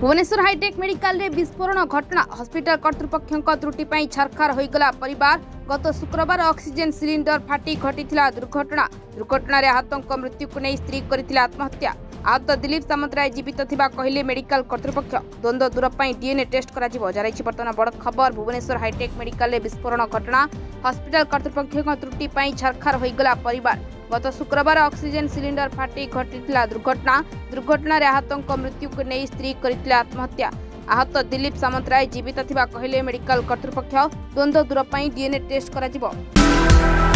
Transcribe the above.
Bhubaneswar hitech medical रे विस्फोरण घटना hospital कर्तृपक्षों त्रुटि पर छारखार होईगला परिवार। गत शुक्रवार ऑक्सीजन सिलिंडर फाटी घटिथिला दुर्घटना रे आहतों मृत्यु को नहीं स्त्री करथिला आत्महत्या। आहत दिलीप सामंतराय जीवित थिबा कहिले मेडिकल कर्तृपक्ष। द्वंद्व दूर पर डीएनए टेस्ट करा जिवो। जाराइछि वर्तमान बड़ खबर। भुवनेश्वर हाईटेक मेडिकल रे विस्फोरण घटना हॉस्पिटल कर्तृपक्षों त्रुटि पर छारखार होईगला परिवार। गत शुक्रवार ऑक्सीजन सिलिंडर फाटी घटिथिला दुर्घटना रे आहतों मृत्यु को नहीं स्त्री करथिला आत्महत्या। आहत दिलीप सामंतराय जीवित थिबा कहिले मेडिकल कर्तृपक्ष। द्वंद्व दूर पर डीएनए टेस्ट करा जिवो।